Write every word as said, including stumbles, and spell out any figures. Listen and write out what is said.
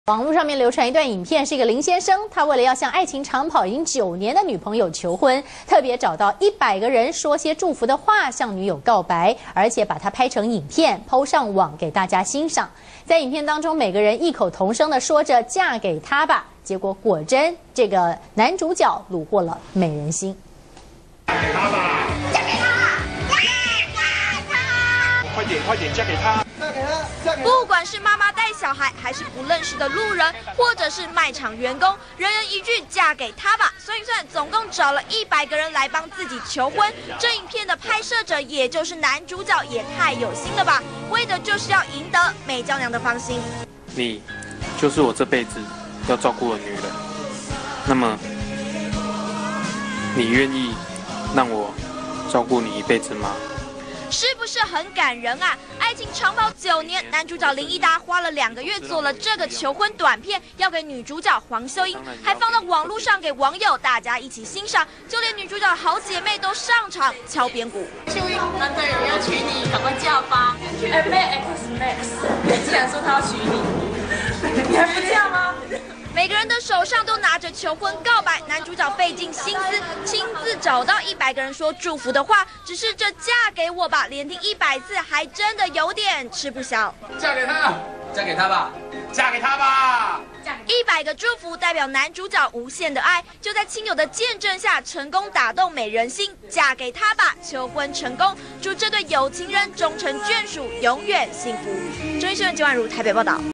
网络上面流传一段影片，是一个林先生，他为了要向爱情长跑已经九年的女朋友求婚，特别找到一百个人说些祝福的话向女友告白，而且把它拍成影片抛上网给大家欣赏。在影片当中，每个人异口同声的说着"嫁给他吧"，结果果真这个男主角虏获了美人心。 嫁给他吧！嫁给他！嫁给他！快点快点，嫁给他！嫁给他！嫁给他！ 不管是妈妈带小孩，还是不认识的路人，或者是卖场员工，人人一句"嫁给他吧"。算一算，总共找了一百个人来帮自己求婚。这影片的拍摄者，也就是男主角，也太有心了吧！为的就是要赢得美娇娘的芳心。 你就是我这辈子要照顾的女人，那么你愿意让我照顾你一辈子吗？ 是不是很感人啊？爱情长跑九年，男主角林奕达花了两个月做了这个求婚短片，要给女主角黄秀英，还放到网络上给网友大家一起欣赏，就连女主角的好姐妹都上场敲边鼓。 秀英，难得有人要娶你，赶快嫁吧！哎 ，Max Max， 既然说他要娶你，你还不嫁吗？ 每个人的手上都拿着求婚告白，男主角费尽心思，亲自找到一百个人说祝福的话。只是这嫁给我吧，连听一百次，还真的有点吃不消。 嫁给他！嫁给他吧！嫁给他吧！ 一百个祝福代表男主角无限的爱，就在亲友的见证下，成功打动美人心。嫁给他吧，求婚成功，祝这对有情人终成眷属，永远幸福。中央新闻九婉如台北报道。